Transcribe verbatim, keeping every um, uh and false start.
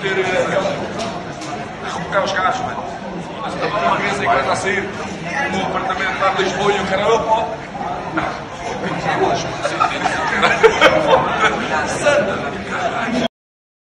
ter a rebocar os carros, mano. Mas estava uma vez em grande a sair no apartamento lá de Lisboa e o cara, opa,